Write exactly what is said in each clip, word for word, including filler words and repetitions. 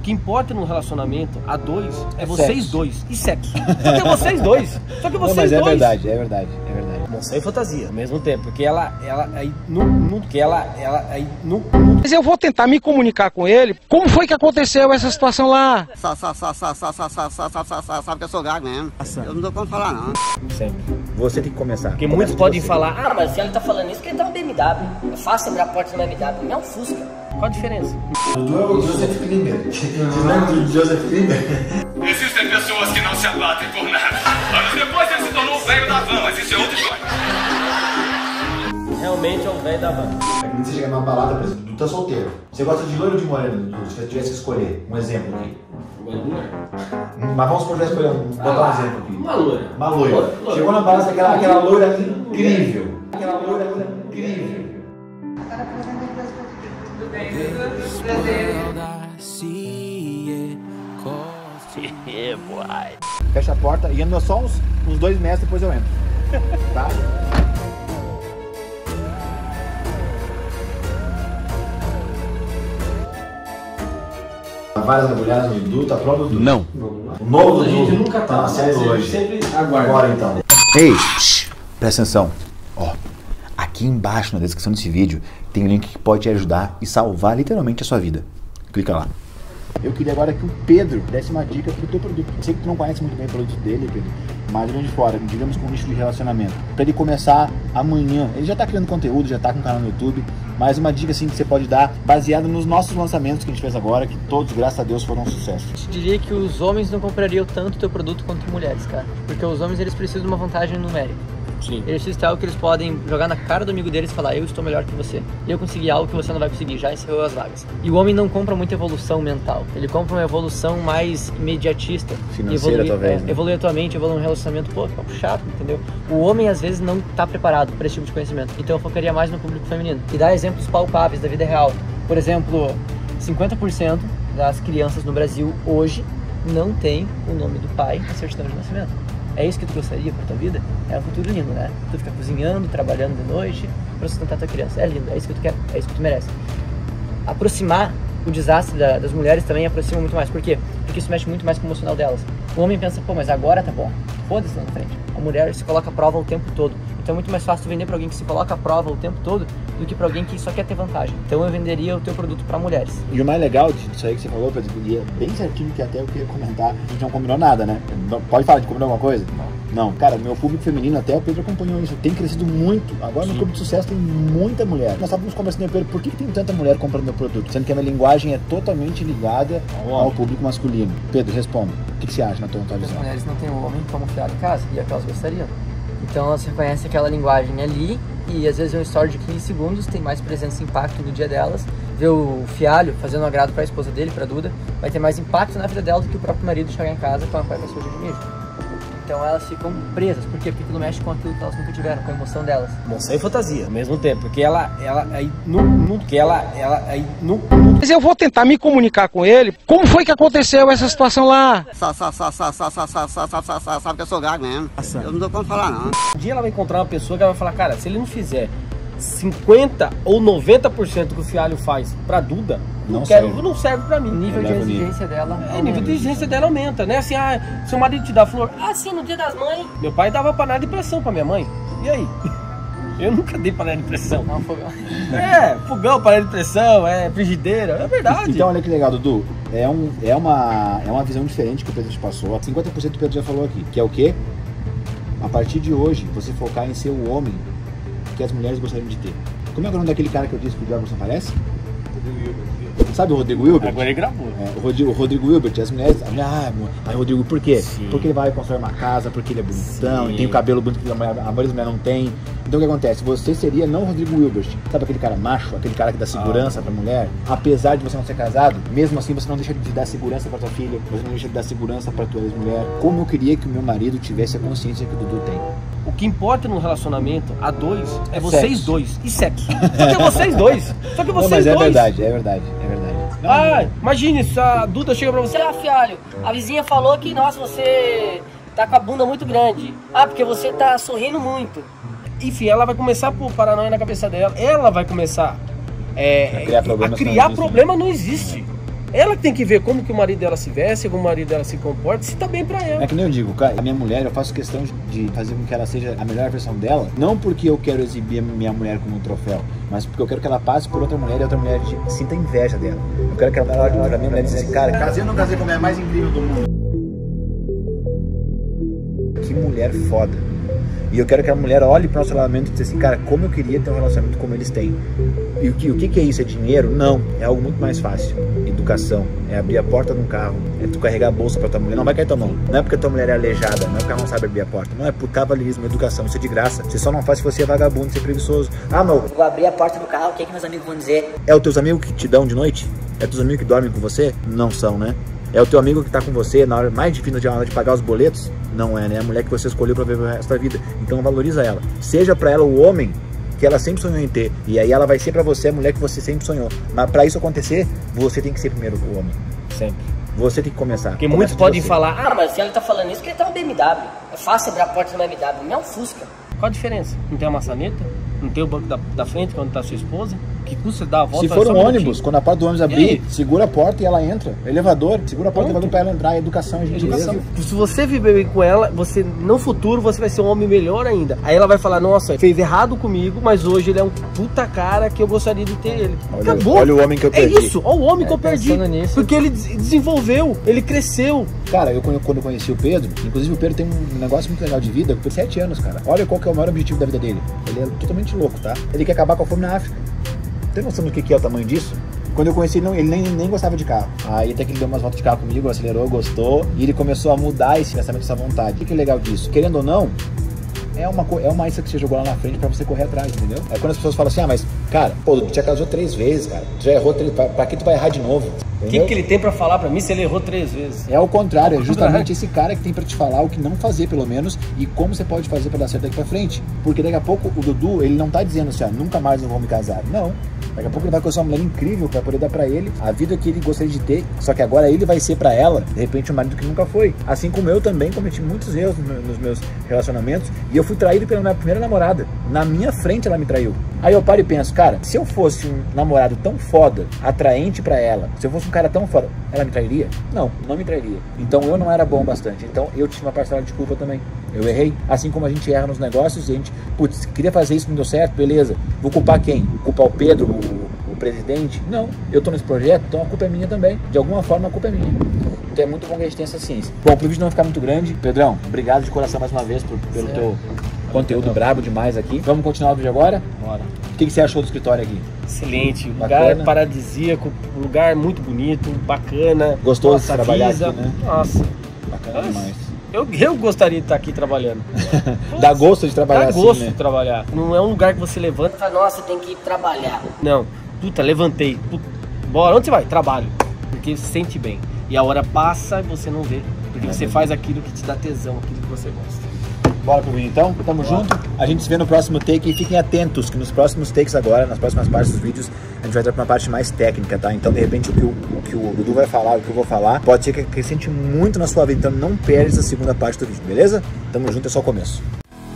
que importa no relacionamento a dois é vocês sexo. dois e sexo. Só que é vocês dois. Só que vocês não, mas dois. É verdade, é verdade, é verdade. Emoção e fantasia ao mesmo tempo, porque ela, ela aí não, não, que ela, ela aí não, não. Mas eu vou tentar me comunicar com ele. Como foi que aconteceu essa situação lá? Só, só, só, só, só, só, só, só, só, só, só, sabe que eu sou gago mesmo. Eu não dou como falar não. Sempre. Você tem que começar. Porque muitos podem falar, ah, mas se ele tá falando isso porque ele tá um B M W. É fácil abrir a porta de uma B M W, não é um Fusca. Qual a diferença? Dudu é o Joseph Klimber. Lembra do Joseph Klimber? Existem pessoas que não se abatem por nada. Anos depois ele se tornou o velho da van, mas isso é outra história. Realmente é o velho da van. Quando você chega numa balada, por exemplo, Dudu tá solteiro. Você gosta de loiro ou de moreno, Dudu? Se você tivesse que escolher um exemplo aqui. Mas vamos por escolher um, botar um exemplo aqui. Uma loira. Uma loira. Loira. Chegou na balada, aquela, aquela loira incrível. Aquela loira incrível. Fecha a porta e anda só uns, uns dois metros, depois eu entro. Tá? Várias mulheres no Dudu, tá pronto, Dudu? Não. O novo Dudu. A gente nunca tá, na série hoje. Sempre aguarda. Agora então. Ei, shh, presta atenção. Ó, aqui embaixo na descrição desse vídeo tem um link que pode te ajudar e salvar literalmente a sua vida. Clica lá. Eu queria agora que o Pedro desse uma dica pro teu produto. Eu sei que tu não conhece muito bem o produto dele, Pedro, mas ele de fora, digamos com um nicho de relacionamento. Pra ele começar amanhã, ele já tá criando conteúdo, já tá com um canal no YouTube, mas uma dica assim que você pode dar, baseado nos nossos lançamentos que a gente fez agora, que todos, graças a Deus, foram um sucesso. Eu diria que os homens não comprariam tanto teu produto quanto mulheres, cara. Porque os homens, eles precisam de uma vantagem numérica. Sim. Eles precisam ter algo que eles podem jogar na cara do amigo deles e falar, eu estou melhor que você. Eu consegui algo que você não vai conseguir, já encerrou as vagas. E o homem não compra muita evolução mental. Ele compra uma evolução mais imediatista. Financeira, evoluir, talvez, é, né? Evoluir atualmente, evoluir um relacionamento, pô, fica chato, entendeu? O homem, às vezes, não está preparado para esse tipo de conhecimento. Então eu focaria mais no público feminino. E dar exemplos palpáveis da vida real. Por exemplo, cinquenta por cento das crianças no Brasil hoje não tem o nome do pai na certidão de nascimento. É isso que tu gostaria pra tua vida? É um futuro lindo, né? Tu fica cozinhando, trabalhando de noite pra sustentar tua criança. É lindo, é isso que tu quer, é isso que tu merece. Aproximar o desastre da, das mulheres também aproxima muito mais. Por quê? Porque isso mexe muito mais com o emocional delas. O homem pensa, pô, mas agora tá bom. Foda-se lá na frente. A mulher se coloca à prova o tempo todo. Então é muito mais fácil vender pra alguém que se coloca à prova o tempo todo do que pra alguém que só quer ter vantagem. Então eu venderia o teu produto pra mulheres. E o mais legal disso aí que você falou, Pedro, e é bem certinho que até eu queria comentar, a gente não combinou nada, né? Pode falar de combinar alguma coisa? Não. Não, cara, meu público feminino, até o Pedro acompanhou isso, tem crescido muito. Agora Sim. no Clube de Sucesso tem muita mulher. Nós estávamos conversando com ele, por que, que tem tanta mulher comprando meu produto? Sendo que a minha linguagem é totalmente ligada ao público masculino. Pedro, responda. O que, que você acha na tua, na tua visão? As mulheres não têm o homem como fiado em casa, e é o que elas gostariam. Então elas reconhecem aquela linguagem ali, e às vezes um story de quinze segundos tem mais presença e impacto no dia delas. Ver o fialho fazendo um agrado para a esposa dele, para Duda, vai ter mais impacto na vida dela do que o próprio marido chegar em casa com a pai suja de mijo. Então elas ficam presas. Por quê? Porque aquilo mexe com aquilo que elas nunca tiveram, com a emoção delas. Emoção e fantasia ao mesmo tempo, porque ela, ela aí não, não, que ela, ela aí não, não. Mas eu vou tentar me comunicar com ele. Como foi que aconteceu essa situação lá? Só, só, só, só, só, só, só, só, só, só, sabe que eu sou gago mesmo. Eu não dou como falar não. Um dia ela vai encontrar uma pessoa que ela vai falar, cara, se ele não fizer cinquenta ou noventa por cento do que o fialho faz pra Duda, não, não, quero, serve. não serve pra mim. O nível de exigência dela é, o nível de exigência dela aumenta, né? Assim, ah, seu marido te dá flor. Ah, sim, no dia das mães. Meu pai dava panela de pressão pra minha mãe. E aí? Eu nunca dei panela de pressão. Não, fogão. É, fogão, panela de pressão, é frigideira, é verdade. Então olha que legal, Dudu. É, um, é, uma, é uma visão diferente que o Pedro te passou. cinquenta por cento o Pedro já falou aqui, que é o quê? A partir de hoje, você focar em ser o homem que as mulheres gostariam de ter. Como é o nome daquele cara que eu disse que o Jefferson parece? Sabe o Rodrigo Hilbert? Agora ele gravou. É, o, Rodrigo, o Rodrigo Hilbert, as mulheres. Ah, aí Rodrigo, por quê? Sim. Porque ele vai constrói uma casa, porque ele é bonitão, Sim. e tem o cabelo bonito que a maioria das mulheres não tem. Então o que acontece? Você seria não o Rodrigo Hilbert, sabe aquele cara macho, aquele cara que dá segurança ah. pra mulher? Apesar de você não ser casado, mesmo assim você não deixa de dar segurança pra tua filha, você não deixa de dar segurança pra tua ex-mulher. Como eu queria que o meu marido tivesse a consciência que o Dudu tem. O que importa no relacionamento a dois é vocês sexo. dois e sexo. Só que é vocês dois. Só que vocês não, mas é dois. verdade, é verdade, é verdade. Não, ah, imagine se a Duda chega pra você. Ah, fialho, a vizinha falou que, nossa, você tá com a bunda muito grande. Ah, porque você tá sorrindo muito. Enfim, ela vai começar a pôr paranoia na cabeça dela. Ela vai começar é, a criar, a criar problema, não existe. Ela tem que ver como que o marido dela se veste, como o marido dela se comporta, se tá bem pra ela. É que nem eu digo, cara, a minha mulher, eu faço questão de fazer com que ela seja a melhor versão dela, não porque eu quero exibir a minha mulher como um troféu, mas porque eu quero que ela passe por outra mulher e outra mulher sinta inveja dela. Eu quero que ela olhe pra minha mulher e diga assim, cara, casei ou não casei com a mulher mais incrível do mundo. Que mulher foda. E eu quero que a mulher olhe para o nosso relacionamento e diga assim, cara, como eu queria ter um relacionamento como eles têm. E o que, o que é isso? É dinheiro? Não. É algo muito mais fácil. Educação. É abrir a porta de um carro. É tu carregar a bolsa pra tua mulher. Não vai cair tua mão. Não é porque a tua mulher é aleijada. Não é porque ela não sabe abrir a porta. Não, é por cavalheirismo, educação. Isso é de graça. Você só não faz se você é vagabundo, se é preguiçoso. Ah, não. Vou abrir a porta do carro, o que, é que meus amigos vão dizer? É os teus amigos que te dão de noite? É os teus amigos que dormem com você? Não são, né? É o teu amigo que tá com você na hora mais difícil de, de pagar os boletos? Não é, né? É a mulher que você escolheu pra viver o resto da vida. Então valoriza ela. Seja pra ela o homem que ela sempre sonhou em ter. E aí ela vai ser pra você a mulher que você sempre sonhou. Mas pra isso acontecer, você tem que ser primeiro o homem. Sempre. Você tem que começar. Porque muitos podem falar, ah, mas se ela tá falando isso, porque ele tá no B M W. É fácil abrir a porta do B M W, não é um Fusca. qual a diferença? Não tem a maçaneta? Não tem o banco da, da frente quando tá sua esposa? Que custa dar a volta? Se for um ônibus, quando a porta do ônibus abrir, segura a porta e ela entra. Elevador, segura a porta e elevador pra ela entrar. Educação, gentileza. Se você viver bem com ela, você no futuro você vai ser um homem melhor ainda. Aí ela vai falar, nossa, fez errado comigo, mas hoje ele é um puta cara que eu gostaria de ter ele. Olha, Acabou. Olha o homem que eu perdi. É isso, olha o homem é, que eu perdi. Nisso. Porque ele desenvolveu, ele cresceu. Cara, eu quando eu conheci o Pedro, inclusive o Pedro tem um negócio muito legal de vida, por sete anos, cara. Olha qual que é o maior objetivo da vida dele. Ele é totalmente louco, tá? Ele quer acabar com a fome na África. Tem noção do que é o tamanho disso? Quando eu conheci ele, não, ele nem, nem gostava de carro. Aí até que ele deu umas voltas de carro comigo, acelerou, gostou. E ele começou a mudar esse pensamento, essa vontade. O que é legal disso? Querendo ou não, é uma, é uma isca que você jogou lá na frente pra você correr atrás, entendeu? É quando as pessoas falam assim, ah, mas, cara, pô, tu já casou três vezes, cara. Tu já errou três, pra, pra que tu vai errar de novo? O que, que ele tem pra falar pra mim se ele errou três vezes? É o contrário, é justamente esse cara que tem pra te falar o que não fazer, pelo menos, e como você pode fazer pra dar certo daqui pra frente. Porque daqui a pouco o Dudu, ele não tá dizendo assim, ó, nunca mais eu vou me casar. Não. Daqui a pouco ele vai conhecer uma mulher incrível pra poder dar pra ele a vida que ele gostaria de ter, só que agora ele vai ser pra ela, de repente, um marido que nunca foi. Assim como eu também cometi muitos erros nos meus relacionamentos e eu fui traído pela minha primeira namorada. Na minha frente ela me traiu. Aí eu paro e penso, cara, se eu fosse um namorado tão foda, atraente pra ela, se eu fosse um cara tão foda, ela me trairia? Não, não me trairia. Então eu não era bom bastante. Então eu tive uma parcela de culpa também. Eu errei. Assim como a gente erra nos negócios e a gente, putz, queria fazer isso, não deu certo, beleza. Vou culpar quem? Vou culpar o Pedro, o, o presidente? Não. Eu tô nesse projeto, então a culpa é minha também. De alguma forma a culpa é minha. Então é muito bom que a gente tenha essa ciência. Bom, pro vídeo não ficar muito grande, Pedrão, obrigado de coração mais uma vez por, pelo certo. teu conteúdo Pedro. brabo demais aqui. Vamos continuar o vídeo agora? Bora. O que, que você achou do escritório aqui? Excelente, lugar paradisíaco, lugar muito bonito, bacana. Gostoso de trabalhar aqui, né? Nossa. Bacana demais. Eu, eu gostaria de estar aqui trabalhando. Dá gosto de trabalhar Dá assim, gosto né? de trabalhar. Não é um lugar que você levanta e fala, Nossa, tem que ir trabalhar. não, puta, levantei. Puta, bora, onde você vai? Trabalho. Porque você se sente bem. E a hora passa e você não vê. Porque você faz aquilo que te dá tesão, aquilo que você gosta. Bora pro vídeo então? Tamo Bora. junto? A gente se vê no próximo take e fiquem atentos que nos próximos takes agora, nas próximas partes dos vídeos, a gente vai entrar pra uma parte mais técnica, tá? Então, de repente, o que o, o, que o Dudu vai falar, o que eu vou falar, pode ser que acrescente muito na sua vida. Então, não perde essa segunda parte do vídeo, beleza? Tamo junto, é só o começo.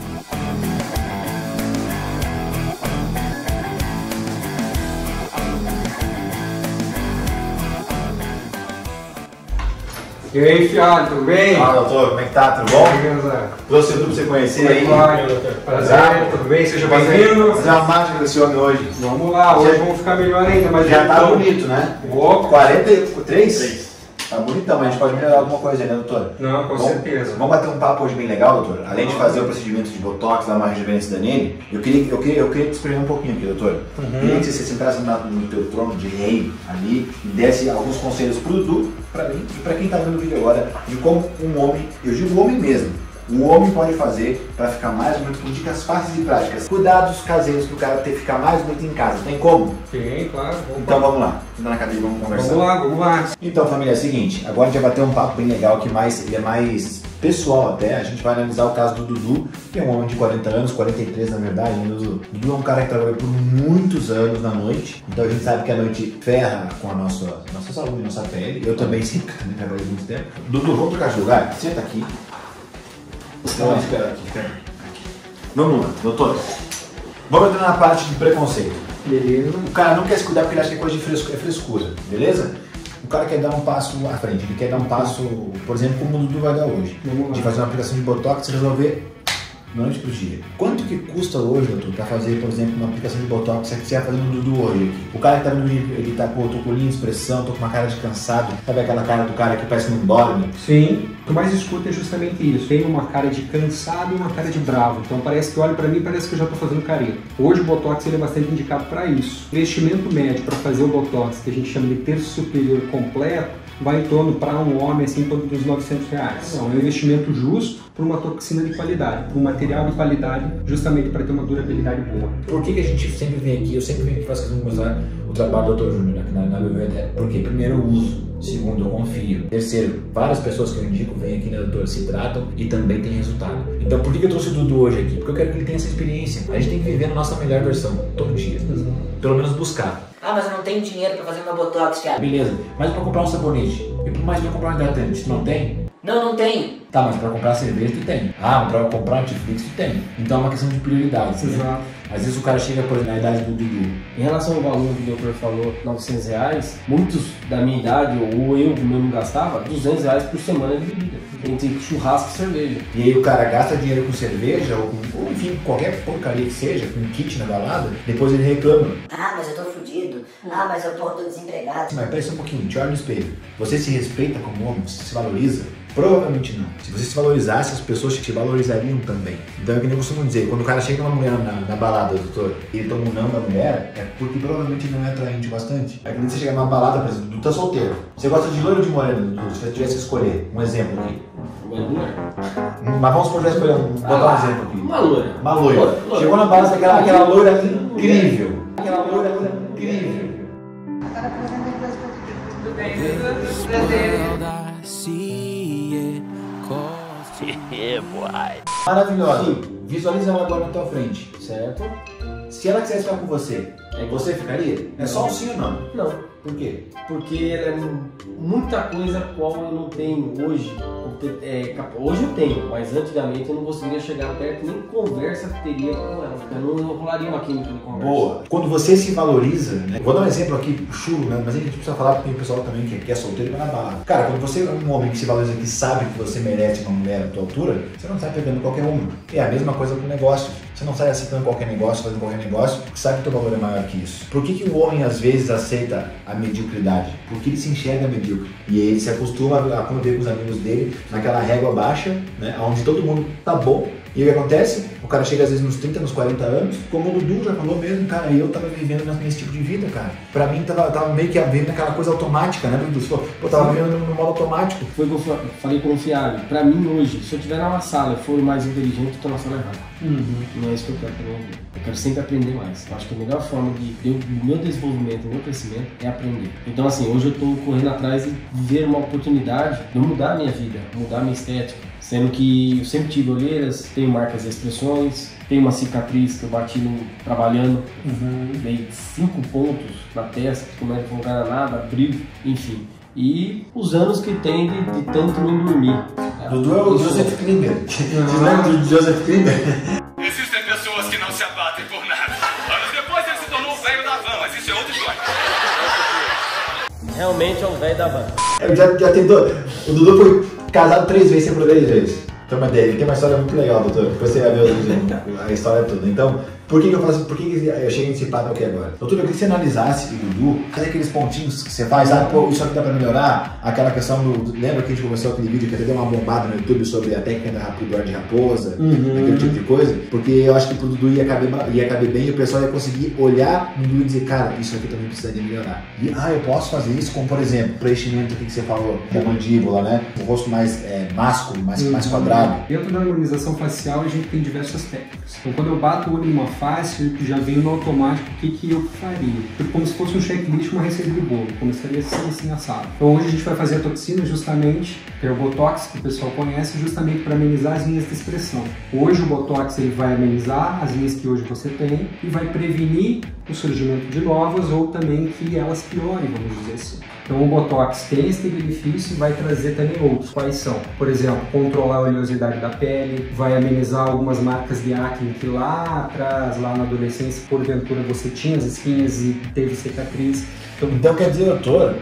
E aí, fiado, tudo bem? Fala, doutor, como é que tá? Tudo bom? Beleza. Trouxe tudo pra você conhecer aí. Claro, doutor. Prazer, tudo bem? Seja bem-vindo. Fazer uma mágica desse homem hoje. Vamos lá, hoje vamos ficar melhor ainda, mas já tá bonito, né? Opa. quarenta e três? Tá bonitão, mas a gente pode melhorar alguma coisa aí, né, doutor? Não, com vamos, certeza. Vamos bater um papo hoje bem legal, doutor? Além de fazer o procedimento de botox, dar uma rejuvenescida nele, eu queria, eu queria, eu queria te explicar um pouquinho aqui, doutor. Uhum. Eu queria que você sentasse no teu trono de rei ali e desse alguns conselhos pro Dudu, pra mim e pra quem tá vendo o vídeo agora, de como um homem, eu digo homem mesmo, o homem pode fazer para ficar mais bonito com dicas fáceis e práticas. Cuidados caseiros para o cara ter que ficar mais bonito em casa. Tem como? Tem, claro. Vamos então vamos lá. Senta na cadeira e vamos conversar. Vamos lá, vamos lá. Então, família, é o seguinte. Agora a gente vai bater um papo bem legal que mais, ele é mais pessoal até. A gente vai analisar o caso do Dudu, que é um homem de quarenta anos, quarenta e três na verdade. Né, Dudu? Dudu é um cara que trabalhou por muitos anos na noite. Então a gente sabe que a noite ferra com a nossa, nossa saúde, nossa pele. Eu também sempre né, trabalhei muito tempo. Dudu, vamos trocar de lugar? Senta aqui. Não, espera aqui, aqui. Vamos lá, doutor. Vamos entrar na parte de preconceito. Beleza. O cara não quer se cuidar porque ele acha que é coisa de frescura, é frescura, beleza? O cara quer dar um passo à frente, ele quer dar um passo, por exemplo, como o Dudu vai dar hoje, de fazer uma aplicação de Botox e resolver noite pro dia. Quanto que custa hoje, doutor, pra fazer, por exemplo, uma aplicação de Botox que você vai fazer no Dudu hoje aqui? O cara que tá vendo vídeo, ele tá, pô, tô com linha de expressão, tô com uma cara de cansado, sabe aquela cara do cara que parece que não dorme? Sim, o que mais escuta é justamente isso. Tem uma cara de cansado e uma cara de bravo. Então parece que olha pra mim, parece que eu já tô fazendo careta. Hoje o Botox ele é bastante indicado para isso. O investimento médio para fazer o Botox, que a gente chama de terço superior completo, vai em torno para um homem assim, em torno dos novecentos reais. Então, é um investimento justo para uma toxina de qualidade, para um material de qualidade, justamente para ter uma durabilidade boa. Por que, que a gente sempre vem aqui, eu sempre venho aqui e faço questão de mostrar o trabalho do doutor Júnior aqui na, na biblioteca? Porque primeiro eu uso, segundo eu confio, terceiro, várias pessoas que eu indico vêm aqui na doutora, se tratam e também tem resultado. Então por que, que eu trouxe o Dudu hoje aqui? Porque eu quero que ele tenha essa experiência. A gente tem que viver a nossa melhor versão, todo dia. Pelo menos buscar. Ah, mas eu não tenho dinheiro pra fazer meu Botox, Thiago. Beleza, mas pra comprar um sabonete, e mais pra comprar um hidratante, tu não tem? Não, não tenho. Tá, mas pra comprar cerveja tu tem. Ah, mas pra comprar um Netflix tu tem. Então é uma questão de prioridades. Exato. Né? Às vezes o cara chega, por exemplo, na idade do Dudu. Em relação ao valor que o doutor falou, novecentos reais, muitos da minha idade, ou eu mesmo gastava, duzentos reais por semana de bebida. Entre churrasco e cerveja. E aí o cara gasta dinheiro com cerveja, ou, com, ou enfim, qualquer porcaria que seja, com kit na balada, depois ele reclama. Ah, mas eu tô fudido. Ah, mas eu tô, tô desempregado. Mas pensa um pouquinho, te olha no espelho. Você se respeita como homem? Você se valoriza? Provavelmente não. Se você se valorizasse, as pessoas te valorizariam também. Então é que nem eu costumo dizer, quando o cara chega uma mulher na, na balada, doutor, e ele toma um não da mulher, é porque provavelmente não é atraente bastante. É que nem você chega numa balada, por exemplo, tu tá solteiro. Você gosta de loiro ou de moreno, Dudu? Se você tivesse que escolher, um exemplo aqui. Mas vamos por escolher um, botar um ah, exemplo aqui. Uma loira. Uma loira. loira. Chegou na balada, aquela, aquela loira incrível. Aquela loira incrível. Maravilhosa. Visualiza ela agora na tua frente, certo? Se ela quisesse ficar com você, você ficaria? É só um sim ou não? Não. Por quê? Porque ela é muita coisa qual eu não tenho hoje. É, hoje eu tenho, mas antigamente eu não conseguiria chegar perto, nem conversa teria com ela. Eu não, não rolaria uma química de conversa. Boa. Quando você se valoriza, né? Vou dar um exemplo aqui, chulo, né? Mas a gente precisa falar porque tem o pessoal também que, que é solteiro e vai na balada. Cara, quando você é um homem que se valoriza, que sabe que você merece uma mulher à tua altura, você não sai pegando qualquer uma. É a mesma coisa com negócios. Você não sai aceitando qualquer negócio, fazendo qualquer negócio, porque sabe que o teu valor é maior que isso. Por que, que o homem às vezes aceita a mediocridade? Porque ele se enxerga medíocre. E ele se acostuma a conviver com os amigos dele naquela régua baixa, né? Onde todo mundo tá bom. E o que acontece? O cara chega às vezes nos trinta, nos quarenta anos, como o Dudu já falou mesmo, cara, eu tava vivendo nesse tipo de vida, cara. Pra mim tava, tava meio que vivendo aquela coisa automática, né, Dudu? Você falou, pô, tava vivendo no modo automático. Foi o que eu falei confiável. Pra mim hoje, se eu estiver numa sala e for mais inteligente, eu tô na sala errada. Uhum. Não é isso que eu quero pra minha vida. Eu quero sempre aprender mais. Eu acho que a melhor forma de, de, do meu desenvolvimento, do meu crescimento, é aprender. Então assim, hoje eu tô correndo atrás de ver uma oportunidade de mudar a minha vida, mudar a minha estética. Sendo que eu sempre tive olheiras, tenho marcas e expressões, tenho uma cicatriz que eu bati no, trabalhando, uhum. Dei cinco pontos na testa, como é que não ganha nada, brilho, enfim. E os anos que tem de, de tanto não dormir. Dudu é o Joseph Klimber. Você lembra do Joseph Klimber? Existem pessoas que não se abatem por nada. Anos depois ele se tornou o velho da van, mas isso é outra história. Realmente é o velho da van. Já, já tentou. O Dudu foi casado três vezes, sempre três vezes. Então, mas dele tem uma história muito legal, doutor. Depois você vai ver a história toda. Então, por que, que eu faço? Por que, que eu cheguei nesse papo aqui agora? Doutor, eu queria que você analisasse o Dudu, fazer aqueles pontinhos que você faz, ah, pô, isso aqui dá pra melhorar. Aquela questão do. Lembra que a gente começou aquele vídeo que até deu uma bombada no YouTube sobre a técnica da de raposa, uhum. Aquele tipo de coisa? Porque eu acho que pro Dudu ia caber, ia caber bem e o pessoal ia conseguir olhar no Dudu e dizer, cara, isso aqui também precisaria melhorar. E, ah, eu posso fazer isso, como por exemplo, preenchimento aqui que você falou, da mandíbula, né? O rosto mais é, másculo, mais, uhum. mais quadrado. Dentro da harmonização facial a gente tem diversas técnicas. Então quando eu bato o olho numa face, já vem no automático o que, que eu faria. Como se fosse um checklist, uma receita de bolo. Começaria assim, assim, assado. Então hoje a gente vai fazer a toxina justamente, que é o Botox, que o pessoal conhece, justamente para amenizar as linhas de expressão. Hoje o Botox ele vai amenizar as linhas que hoje você tem e vai prevenir o surgimento de novas ou também que elas piorem, vamos dizer assim. Então o Botox tem esse benefício e vai trazer também outros. Quais são? Por exemplo, controlar a oleosidade da pele, vai amenizar algumas marcas de acne que lá atrás, lá na adolescência, porventura você tinha as espinhas e teve cicatriz. Então, então quer dizer, doutor,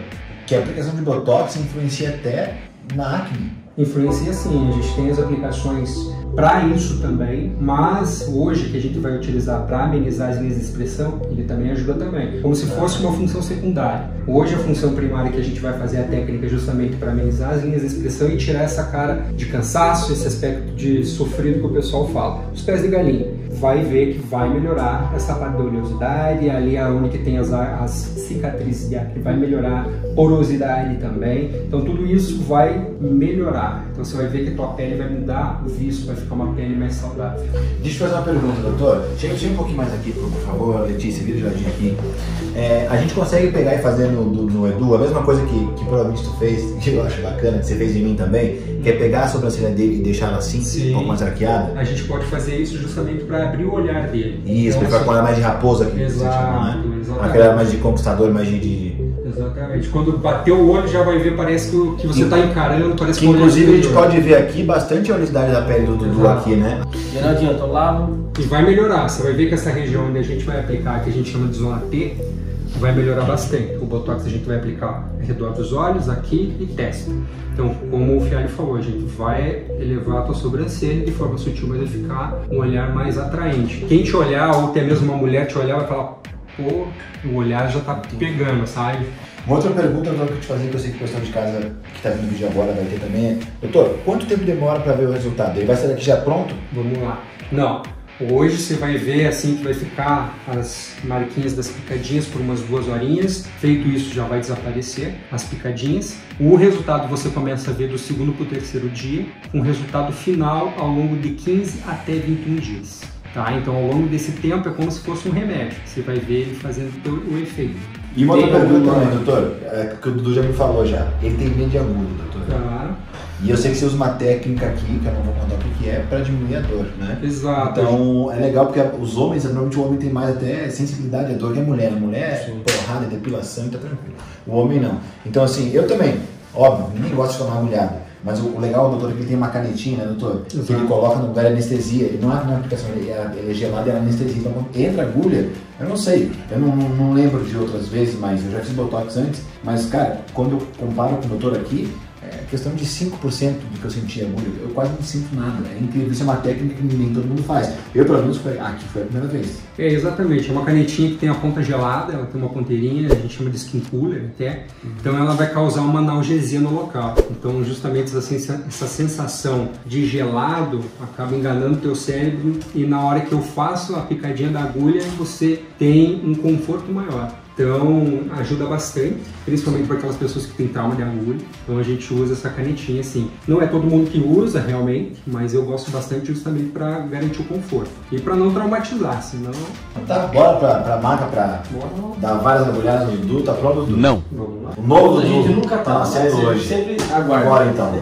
que a aplicação de Botox influencia até na acne. Influencia sim, a gente tem as aplicações para isso também, mas hoje que a gente vai utilizar para amenizar as linhas de expressão, ele também ajuda também, como se fosse uma função secundária. Hoje a função primária que a gente vai fazer a técnica justamente para amenizar as linhas de expressão e tirar essa cara de cansaço, esse aspecto de sofrido que o pessoal fala. Os pés de galinha, vai ver que vai melhorar essa parte da oleosidade, ali onde tem as, as cicatrizes de acne, vai melhorar porosidade também, então tudo isso vai melhorar. Então você vai ver que a tua pele vai mudar o viço, vai ficar uma pele mais saudável. Deixa eu fazer uma pergunta, doutor. Chega, chega um pouquinho mais aqui, por favor, Letícia, vira de ladinho aqui. É, a gente consegue pegar e fazer no, no, no Edu a mesma coisa que, que provavelmente tu fez, que eu acho bacana, que você fez em mim também, que é pegar a sobrancelha dele e deixar ela assim, Sim. um pouco mais arqueada? A gente pode fazer isso justamente para abrir o olhar dele. Isso, então, para ficar com ela mais de raposa aqui. Exato, né? exatamente. Aquela mais de conquistador, mais de... de... Exatamente. Quando bateu o olho já vai ver, parece que, que você está encarando, parece que... Inclusive a gente pode ver aqui bastante a oleosidade da pele do Dudu aqui, né? E não adianta, eu lavo. E vai melhorar, você vai ver que essa região onde a gente vai aplicar, que a gente chama de zona T, vai melhorar bastante. O Botox a gente vai aplicar ao redor dos olhos, aqui e testa. Então, como o Fialho falou, a gente vai elevar a tua sobrancelha de forma sutil, mas vai ficar um olhar mais atraente. Quem te olhar, ou até mesmo uma mulher te olhar, vai falar, pô, o olhar já tá pegando, sabe? Uma outra pergunta que eu te fazer, que eu sei que o pessoal de casa que está vendo o vídeo agora vai ter também é, doutor, quanto tempo demora para ver o resultado? Ele vai sair daqui já pronto? Vamos lá. Não. Hoje você vai ver assim que vai ficar as marquinhas das picadinhas por umas duas horinhas. Feito isso já vai desaparecer as picadinhas. O resultado você começa a ver do segundo para o terceiro dia, com um resultado final ao longo de quinze até vinte e um dias. Tá? Então ao longo desse tempo é como se fosse um remédio. Você vai ver ele fazendo o efeito. E uma outra pergunta também, doutor, é, que o Dudu já me falou já. Ele tem medo de agulha, doutor. Claro. E eu sei que você usa uma técnica aqui, que eu não vou contar o que é, para diminuir a dor, né? Exato. Então é legal porque os homens, normalmente o homem tem mais até sensibilidade à dor que a mulher. A mulher, Sim. porrada, depilação e tá tranquilo. O homem não. Então assim, eu também, óbvio, ninguém gosta de tomar agulhada. Mas o, o legal, doutor, é que ele tem uma canetinha, né, doutor? Exato. Que ele coloca no lugar de anestesia. Ele não é uma aplicação, ele é, ele é gelado e é anestesia. Então quando entra a agulha, eu não sei, eu não, não, não lembro de outras vezes, mas eu já fiz Botox antes. Mas, cara, quando eu comparo com o doutor aqui, é questão de cinco por cento do que eu senti agulha, eu quase não sinto nada. É incrível, isso é uma técnica que nem todo mundo faz. Eu, pelo menos, foi, ah, aqui foi a primeira vez. É, exatamente. É uma canetinha que tem a ponta gelada, ela tem uma ponteirinha, a gente chama de skin cooler até. Então ela vai causar uma analgesia no local. Então justamente essa, essa sensação de gelado acaba enganando o teu cérebro e na hora que eu faço a picadinha da agulha, você tem um conforto maior. Então ajuda bastante, principalmente para aquelas pessoas que têm trauma de agulha. Então a gente usa essa canetinha assim. Não é todo mundo que usa realmente, mas eu gosto bastante justamente para garantir o conforto e para não traumatizar, senão... Tá, bora pra, pra marca pra dar várias agulhadas no Dudu, tá pronto, Dudu? Não. Vamos lá. O novo a Dudu gente nunca tá, nascendo hoje. Sempre aguarda. Agora então.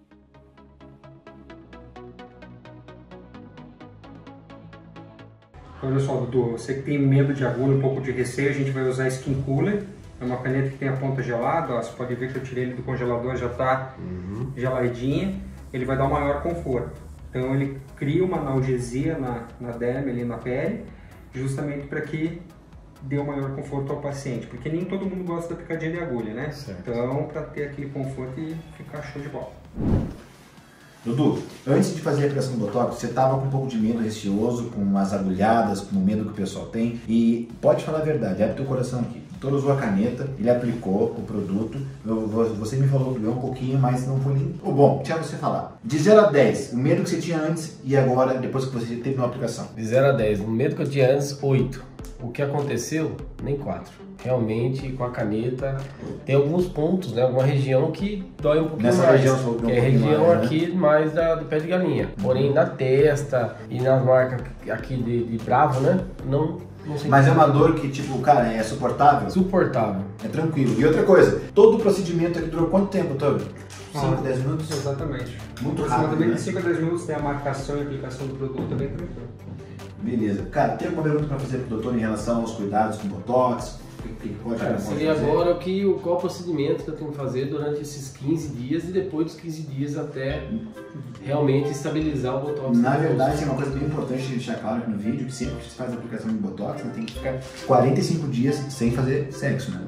Olha só, Dudu, você que tem medo de agulha, um pouco de receio, a gente vai usar Skin Cooler. É uma caneta que tem a ponta gelada, ó, você pode ver que eu tirei ele do congelador, já está uhum. geladinha. Ele vai dar um maior conforto. Então ele cria uma analgesia na, na derme, ali na pele, justamente para que dê um maior conforto ao paciente. Porque nem todo mundo gosta da picadinha de agulha, né? Certo. Então, para ter aquele conforto e ficar show de bola. Dudu, antes de fazer a aplicação do Botox, você estava com um pouco de medo, receoso, com as agulhadas, com o medo que o pessoal tem. E pode falar a verdade, abre teu coração aqui. O doutor usou a caneta, ele aplicou o produto. Eu, você me falou que doeu um pouquinho, mas não foi nem... Oh, bom, deixa você falar. De zero a dez, o medo que você tinha antes e agora, depois que você teve uma aplicação. De zero a dez, o medo que eu tinha antes, oito. O que aconteceu? Nem quatro. Realmente, com a caneta, tem alguns pontos, né? Alguma região que dói um pouquinho Nessa mais. região, que é a região mais, aqui né? mais da, do pé de galinha. Porém, na testa e nas marcas aqui de, de bravo, né? Não, não sei. Mas é uma dor que, tipo, cara, é suportável? Suportável. É tranquilo. E outra coisa, todo o procedimento aqui durou quanto tempo, doutor? cinco, dez minutos? Exatamente. Muito rápido, né? De cinco a dez minutos tem a marcação e aplicação do produto, é bem tranquilo. Beleza. Cara, tem alguma pergunta para fazer pro doutor em relação aos cuidados com Botox? Que pode, Cara, pode seria fazer? agora o que, qual o procedimento que eu tenho que fazer durante esses quinze dias e depois dos quinze dias até realmente estabilizar o Botox. Na verdade, é uma coisa bem importante de deixar claro aqui no vídeo, que sempre que você faz a aplicação de Botox, você tem que ficar quarenta e cinco dias sem fazer sexo, né? Isso aí é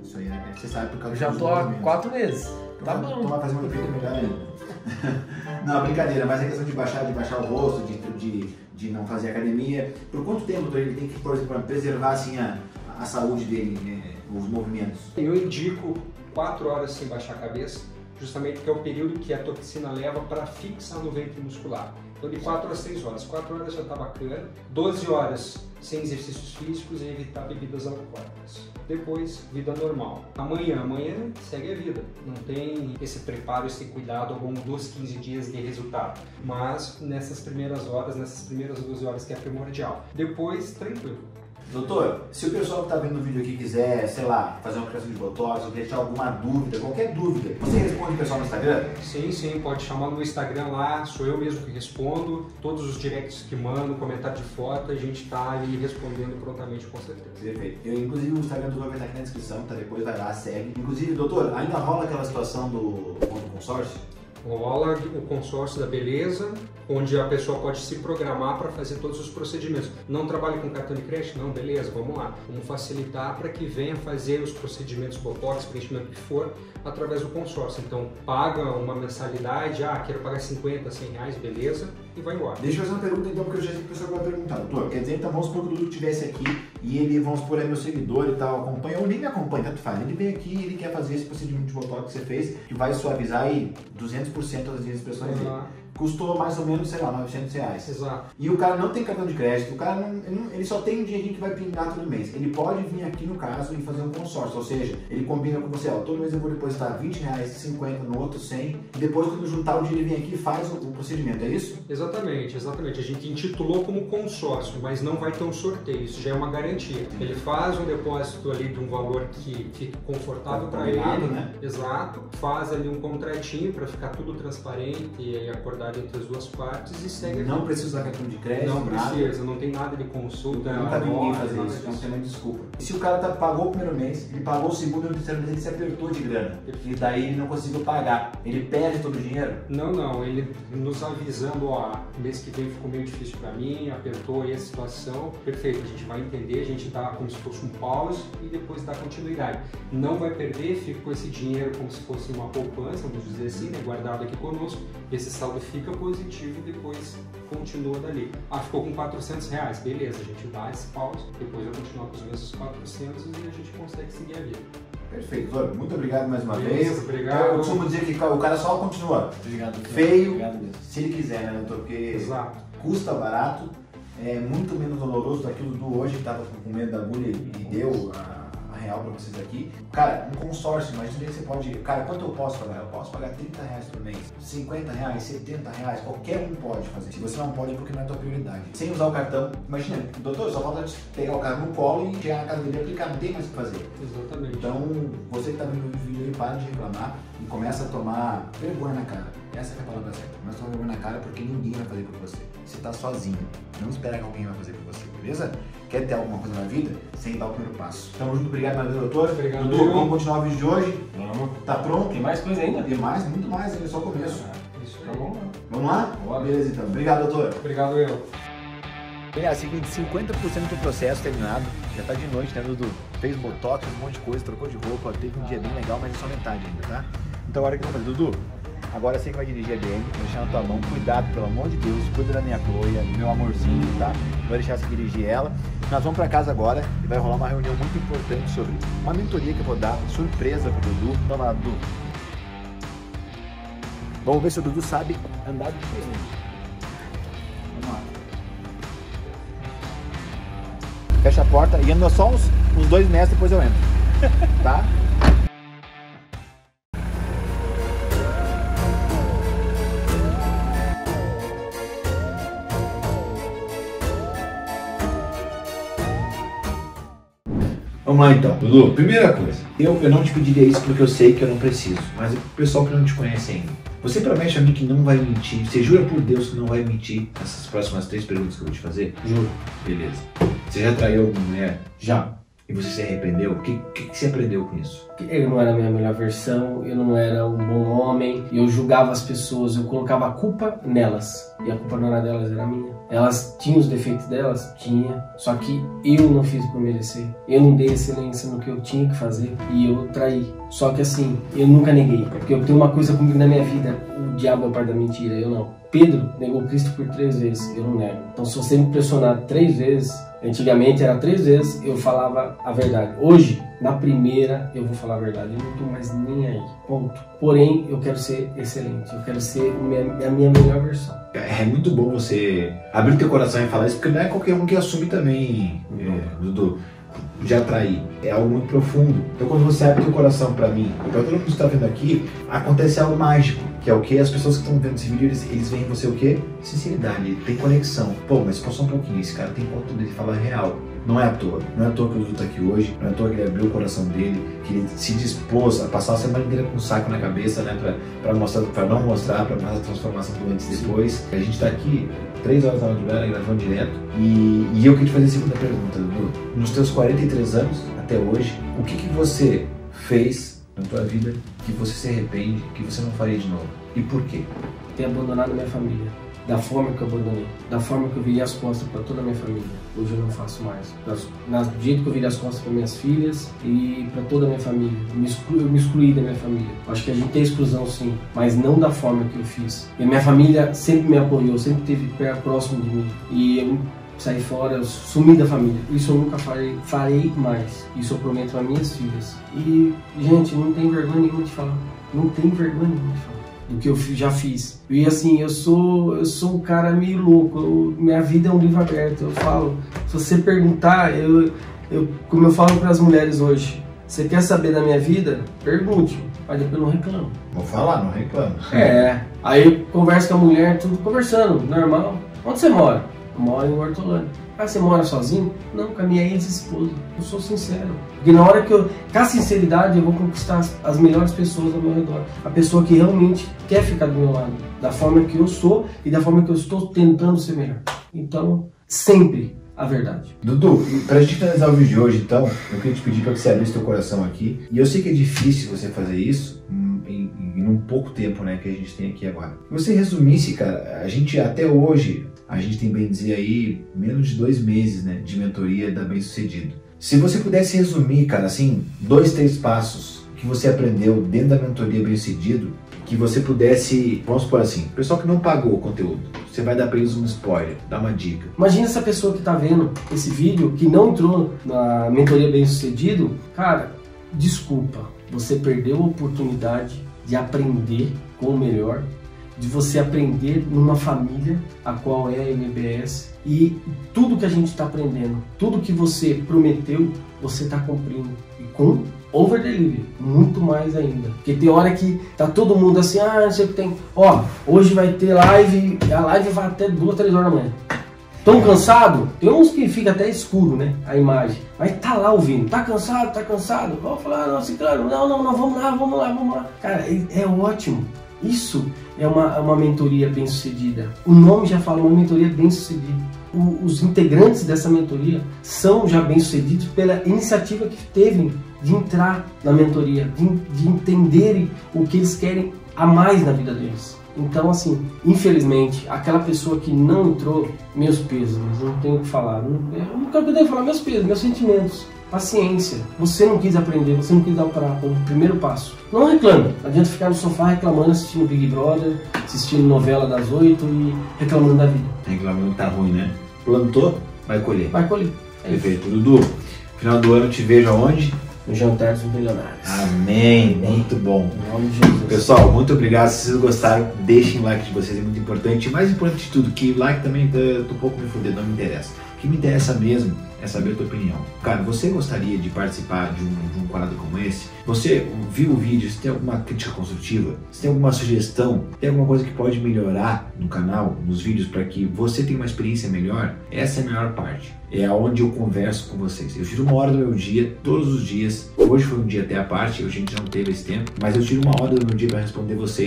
É que você sabe por causa Já dos tô há movimentos. quatro meses. Tá Então, bom. então vai fazer um efeito melhor ainda. Não, brincadeira, mas é questão de baixar, de baixar o rosto, de, de, de não fazer academia. Por quanto tempo doutor, ele tem que, por exemplo, preservar assim, a, a saúde dele, né, os movimentos? Eu indico quatro horas sem baixar a cabeça, justamente porque é o período que a toxina leva para fixar no ventre muscular. Então de quatro a seis horas. quatro horas já está bacana. doze horas sem exercícios físicos e evitar bebidas alcoólicas. Depois, vida normal. Amanhã, amanhã segue a vida. Não tem esse preparo, esse cuidado ao longo dos quinze dias de resultado. Mas nessas primeiras horas, nessas primeiras doze horas que é primordial. Depois, tranquilo. Doutor, se o pessoal que está vendo o vídeo aqui quiser, sei lá, fazer uma aplicação de botox ou deixar alguma dúvida, qualquer dúvida, você responde o pessoal no Instagram? Sim, sim, pode chamar no Instagram lá, sou eu mesmo que respondo. Todos os directs que mando, comentário de foto, a gente está ali respondendo prontamente, com certeza. Perfeito. Eu, inclusive, o Instagram do doutor vai estar aqui na descrição, tá? Depois vai lá, segue. Inclusive, doutor, ainda rola aquela situação do, do consórcio? Rola o consórcio da beleza, onde a pessoa pode se programar para fazer todos os procedimentos. Não trabalha com cartão de crédito? Não, beleza, vamos lá. Vamos facilitar para que venha fazer os procedimentos botox, preenchimento que for, através do consórcio. Então, paga uma mensalidade, ah, quero pagar cinquenta, cem reais, beleza, e vai embora. Deixa eu fazer uma pergunta então, porque eu já sei que o pessoal vai perguntar. Doutor, quer dizer, então vamos supor que o Dudu estivesse aqui e ele, vamos supor, é meu seguidor e tal, acompanha, ou nem me acompanha, tanto faz. Ele vem aqui e ele quer fazer esse procedimento de botox que você fez, que vai suavizar aí duzentos por cento das expressões dele. Ah. Custou mais ou menos, sei lá, novecentos reais. Exato. E o cara não tem cartão de crédito, o cara não, ele, não, ele só tem um dinheirinho que vai pingar todo mês. Ele pode vir aqui no caso e fazer um consórcio, ou seja, ele combina com você, ó, todo mês eu vou depositar vinte reais, cinquenta, no outro cem, e depois quando juntar o dinheiro ele vem aqui e faz o, o procedimento, é isso? Exatamente, exatamente. A gente intitulou como consórcio, mas não vai ter um sorteio, isso já é uma garantia. Ele faz um depósito ali de um valor que fique confortável para ele, né? Exato. Faz ali um contratinho para ficar tudo transparente e acordado entre as duas partes e segue. Não precisa usar cartão de crédito, não nada. precisa, não tem nada de consulta. Eu nunca vi ninguém fazer isso, não tem nem desculpa. E se o cara tá, pagou o primeiro mês, ele pagou o segundo e o terceiro mês, ele se apertou de grana, e daí ele não conseguiu pagar, ele perde todo o dinheiro? Não, não, ele nos avisando, ó, mês que vem ficou meio difícil para mim, apertou aí a situação, perfeito, a gente vai entender, a gente dá como se fosse um pause e depois dá continuidade. Não vai perder, fica com esse dinheiro como se fosse uma poupança, vamos dizer assim, né, guardado aqui conosco, esse saldo fica positivo e depois continua dali. Ah, ficou com quatrocentos reais, beleza, a gente dá esse pause, depois vai continuar com os mesmos quatrocentos e a gente consegue seguir a vida. Perfeito, doutor. Muito obrigado mais uma Isso, vez. obrigado. Eu costumo dizer que o cara só continua Obrigado, doutor. feio, Obrigado mesmo. se ele quiser, né, doutor? Porque Exato. custa barato, é muito menos doloroso daquilo do hoje, que tava com medo da agulha e deu a, a real pra vocês aqui. Cara, um consórcio, imagina que você pode... Cara, quanto eu posso pagar? Eu posso pagar trinta reais por mês, cinquenta reais, setenta reais, qualquer um pode fazer. Se você não pode, é porque não é a tua prioridade. Sem usar o cartão, imagina, doutor, só falta pegar o cara no colo e chegar na casa dele e aplicar, não tem mais o que fazer. Exatamente. Então, você que tá vendo o vídeo aí, para de reclamar e começa a tomar vergonha na cara. Essa é a palavra certa. Começa a tomar vergonha na cara porque ninguém vai fazer por você. Você tá sozinho. Não espera que alguém vai fazer por você, beleza? Quer ter alguma coisa na vida? Sem dar o primeiro passo. Tamo junto, obrigado mais vez, doutor. Obrigado. Dudu, vamos continuar o vídeo de hoje? Vamos. Tá pronto? Tem mais coisa ainda? Tem mais, muito mais, ainda é só o começo. Isso Tá aí. bom? Vamos lá? Bora. Beleza então. Obrigado, doutor. Obrigado, eu. É, seguinte, cinquenta por cento do processo terminado. Já tá de noite, né, Dudu? Fez botox, um monte de coisa, trocou de roupa, teve um dia bem legal, mas é só metade ainda, tá? Então agora o que eu vou fazer, Dudu? Agora você que vai dirigir a B M, vou deixar na tua mão, cuidado, pelo amor de Deus, cuida da minha Chloe, meu amorzinho, tá? Vou deixar você dirigir ela. Nós vamos pra casa agora e vai rolar uma reunião muito importante sobre uma mentoria que eu vou dar, surpresa pro Dudu. Então vai lá, Dudu. Vamos ver se o Dudu sabe andar de diferente. Vamos lá. Fecha a porta e anda só uns, uns dois metros, depois eu entro. Tá? Vamos lá então, Dudu. Primeira coisa, eu, eu não te pediria isso porque eu sei que eu não preciso, mas o pessoal que não te conhece ainda. Você promete a mim que não vai mentir, você jura por Deus que não vai mentir nessas próximas três perguntas que eu vou te fazer? Juro. Beleza. Você já traiu alguma mulher? Já. E você se arrependeu? O que, que, que você aprendeu com isso? Eu não era a minha melhor versão, eu não era um bom homem, eu julgava as pessoas, eu colocava a culpa nelas. E a culpa não era delas, era minha. Elas tinham os defeitos delas? Tinha. Só que eu não fiz por merecer. Eu não dei excelência no que eu tinha que fazer e eu traí. Só que assim, eu nunca neguei. Porque eu tenho uma coisa comigo na minha vida, o diabo é o pai da mentira, eu não. Pedro negou Cristo por três vezes, eu não nego. Então se você me pressionar três vezes, antigamente era três vezes, eu falava a verdade. Hoje, na primeira, eu vou falar a verdade. Eu não tô mais nem aí. Ponto. Porém, eu quero ser excelente. Eu quero ser a minha, a minha melhor versão. É muito bom você abrir teu coração e falar isso, porque não é qualquer um que assume também, é, Dudu, de atrair. É algo muito profundo. Então quando você abre teu coração pra mim, e pra todo mundo que está vendo aqui, acontece algo mágico. Que é o que? As pessoas que estão vendo esse vídeo, eles, eles veem em você o quê? Sinceridade, tem conexão. Pô, mas passou um pouquinho, esse cara tem ponto de falar real. Não é à toa. Não é à toa que o Dudu tá aqui hoje, não é à toa que ele abriu o coração dele, que ele se dispôs a passar a semana inteira com um saco na cabeça, né? Pra, pra, mostrar, pra não mostrar, pra mais a transformação do antes e depois. A gente tá aqui três horas da madrugada gravando direto. E, e eu queria te fazer a segunda pergunta, Dudu. Nos teus quarenta e três anos, até hoje, o que que você fez na tua vida que você se arrepende, que você não faria de novo? E por quê? Ter abandonado a minha família. Da forma que eu abandonei, da forma que eu virei as costas para toda a minha família. Hoje eu não faço mais. Do jeito que eu virei as costas para minhas filhas e para toda a minha família. Eu me, exclu, eu me excluí da minha família. Acho que a gente tem exclusão sim, mas não da forma que eu fiz. E a minha família sempre me apoiou, sempre esteve perto, próximo de mim. E eu saí fora, eu sumi da família. Isso eu nunca farei, farei mais. Isso eu prometo para minhas filhas. E, gente, não tem vergonha nenhuma de falar. Não tem vergonha nenhuma de falar do que eu já fiz. E assim, eu sou, eu sou um cara meio louco, eu, minha vida é um livro aberto, eu falo, se você perguntar, eu, eu, como eu falo para as mulheres hoje, você quer saber da minha vida? Pergunte, mas depois não reclamo. Vou falar, não reclamo. É, aí eu converso com a mulher, tudo conversando, normal. Onde você mora? Eu moro em Hortolândia. Ah, você mora sozinho? Não, com a minha ex-esposa. Eu sou sincero. Porque na hora que eu... Com a sinceridade, eu vou conquistar as, as melhores pessoas ao meu redor. A pessoa que realmente quer ficar do meu lado. Da forma que eu sou e da forma que eu estou tentando ser melhor. Então, sempre a verdade. Dudu, pra gente finalizar o vídeo de hoje, então, eu queria te pedir pra que você abrisse teu coração aqui. E eu sei que é difícil você fazer isso em, em, em um pouco tempo, né, que a gente tem aqui agora. Se você resumisse, cara, a gente até hoje... A gente tem, bem dizer aí, menos de dois meses, né, de mentoria da Bem Sucedido. Se você pudesse resumir, cara, assim, dois, três passos que você aprendeu dentro da mentoria Bem Sucedido, que você pudesse, vamos supor assim, o pessoal que não pagou o conteúdo, você vai dar pra eles um spoiler, dá uma dica. Imagina essa pessoa que tá vendo esse vídeo, que não entrou na mentoria Bem Sucedido, cara, desculpa, você perdeu a oportunidade de aprender com o melhor, de você aprender numa família, a qual é a M B S, e tudo que a gente está aprendendo, tudo que você prometeu, você está cumprindo, e com over delivery, muito mais ainda, porque tem hora que tá todo mundo assim, ah, você tem, ó, hoje vai ter live, a live vai até duas, três horas da manhã. Tão cansado? Tem uns que fica até escuro, né, a imagem, mas tá lá ouvindo, tá cansado, tá cansado, vamos falar, não, Ciclano, não, não, não, vamos lá, vamos lá, vamos lá, cara, é, é ótimo. Isso é uma, uma mentoria bem sucedida. O nome já fala, uma mentoria bem sucedida. O, os integrantes dessa mentoria são já bem sucedidos pela iniciativa que teve de entrar na mentoria, de, de entenderem o que eles querem a mais na vida deles. Então, assim, infelizmente, aquela pessoa que não entrou, meus pesos, não tenho o que falar. Não, eu não quero poder falar meus pesos, meus sentimentos. Paciência. Você não quis aprender, você não quis dar o, pra, o primeiro passo. Não reclame. Não adianta ficar no sofá reclamando, assistindo Big Brother, assistindo novela das oito e reclamando da vida. Reclamando que tá ruim, né? Plantou, vai colher. Vai colher. É perfeito. Isso. Dudu, final do ano eu te vejo aonde? No Jantar dos Milionários. Amém. Muito bom. Em nome de Jesus. Pessoal, muito obrigado. Se vocês gostaram, deixem o like de vocês, é muito importante. E mais importante de tudo, que like também, eu tô um pouco me fudendo, não me interessa. O que me interessa mesmo é saber a tua opinião. Cara, você gostaria de participar de um, de um quadro como esse? Você viu o vídeo, se tem alguma crítica construtiva, se tem alguma sugestão, tem alguma coisa que pode melhorar no canal, nos vídeos, para que você tenha uma experiência melhor, essa é a melhor parte. É onde eu converso com vocês. Eu tiro uma hora do meu dia, todos os dias. Hoje foi um dia até a parte, hoje a gente não teve esse tempo, mas eu tiro uma hora do meu dia para responder vocês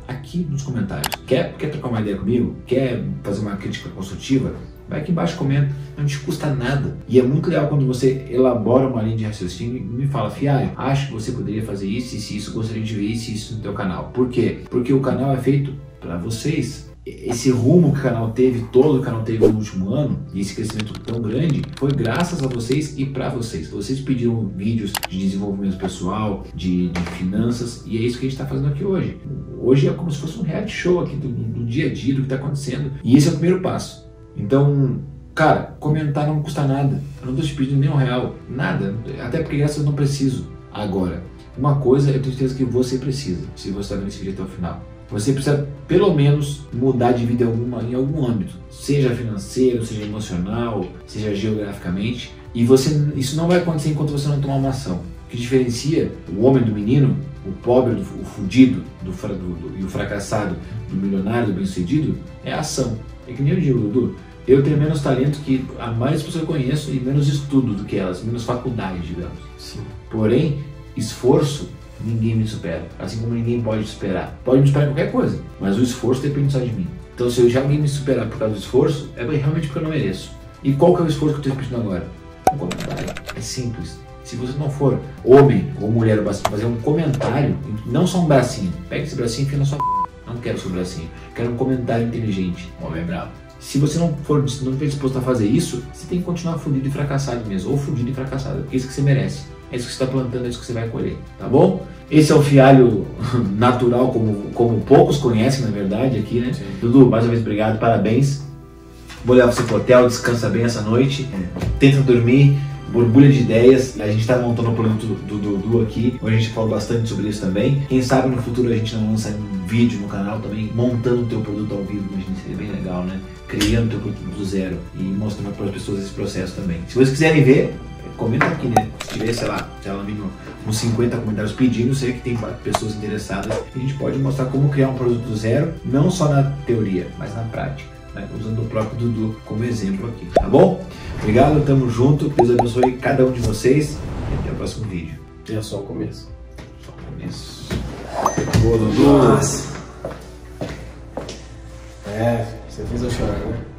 aqui nos comentários. Quer, quer trocar uma ideia comigo? Quer fazer uma crítica construtiva? Vai aqui embaixo e comenta, não te custa nada. E é muito legal quando você elabora uma linha de raciocínio e me fala, Fialho, acho que você poderia fazer isso, isso, isso, gostaria de ver isso e isso no teu canal. Por quê? Porque o canal é feito para vocês. Esse rumo que o canal teve, todo o canal teve no último ano, e esse crescimento tão grande, foi graças a vocês e para vocês. Vocês pediram vídeos de desenvolvimento pessoal, de, de finanças, e é isso que a gente está fazendo aqui hoje. Hoje é como se fosse um reality show aqui do, do dia a dia, do que está acontecendo. E esse é o primeiro passo. Então, cara, comentar não custa nada. Eu não estou te pedindo nem um real, nada. Até porque graças a Deus eu não preciso agora. Uma coisa eu tenho certeza que você precisa, se você está vendo esse vídeo até o final. Você precisa, pelo menos, mudar de vida alguma, em algum âmbito. Seja financeiro, seja emocional, seja geograficamente. E você, isso não vai acontecer enquanto você não tomar uma ação. O que diferencia o homem do menino, o pobre, do, o fudido do, do, do, e o fracassado, do milionário, do bem-sucedido, é a ação. É que nem eu digo, Dudu, eu tenho menos talento que a maioria das pessoas que eu conheço e menos estudo do que elas, menos faculdade, digamos. Sim. Porém, esforço, ninguém me supera, assim como ninguém pode te superar. Pode me superar em qualquer coisa, mas o esforço depende só de mim. Então se eu já alguém me superar por causa do esforço, é realmente porque eu não mereço. E qual que é o esforço que eu estou repetindo agora? Um comentário. É simples. Se você não for homem ou mulher, basta fazer um comentário, não só um bracinho. Pega esse bracinho e enfia na sua p... Não quero seu bracinho. Quero um comentário inteligente. Homem é bravo. Se você não for, não for disposto a fazer isso, você tem que continuar fudido e fracassado mesmo. Ou fudido e fracassado. Porque é isso que você merece. É isso que você está plantando, é isso que você vai colher. Tá bom? Esse é o Fialho natural, como, como poucos conhecem, na verdade, aqui, né? Sim. Dudu, mais uma vez, obrigado. Parabéns. Vou levar você pro hotel, descansa bem essa noite. Tenta dormir. Borbulha de ideias, a gente está montando o produto do Dudu aqui, onde a gente falou bastante sobre isso também. Quem sabe no futuro a gente não lança um vídeo no canal também, montando o teu produto ao vivo, imagina, seria bem legal, né? Criando o teu produto do zero e mostrando para as pessoas esse processo também. Se vocês quiserem ver, comenta aqui, né? Se tiver, sei lá, sei lá, uns cinquenta comentários pedindo, sei que tem pessoas interessadas, e a gente pode mostrar como criar um produto do zero, não só na teoria, mas na prática. Né, usando o próprio Dudu como exemplo aqui, tá bom? Obrigado, tamo junto, Deus abençoe cada um de vocês e até o próximo vídeo. E é só o começo. Só o começo. Boa, Dudu. Nossa. É, você fez eu chorar, né?